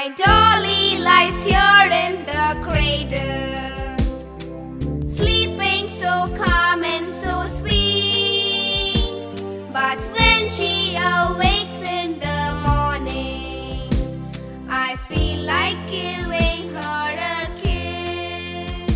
My dolly lies here in the cradle, sleeping so calm and so sweet. But when she awakes in the morning, I feel like giving her a kiss.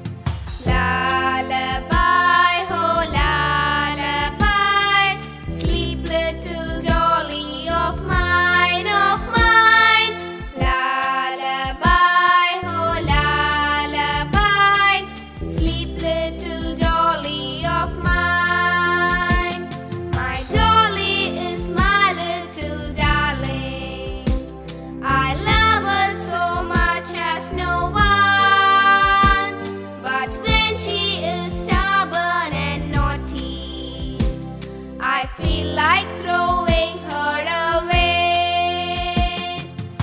Lullaby, oh lullaby, sleep little dolly of mine, of mine. Lullaby, oh lullaby, sleep little dolly of mine. My dolly is my little darling, I love her so much as no one. But when she is stubborn and naughty, I feel like throwing her away.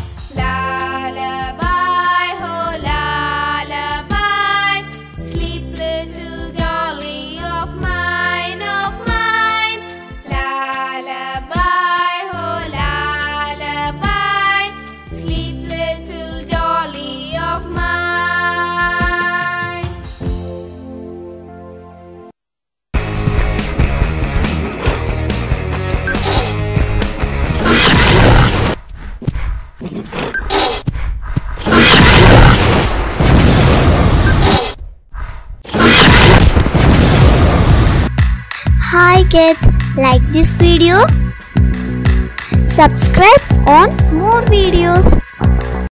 Lullaby, oh lullaby, sleep little dolly of mine, of mine. Lullaby, oh lullaby, sleep little dolly of mine. Hi kids, like this video? Subscribe on more videos.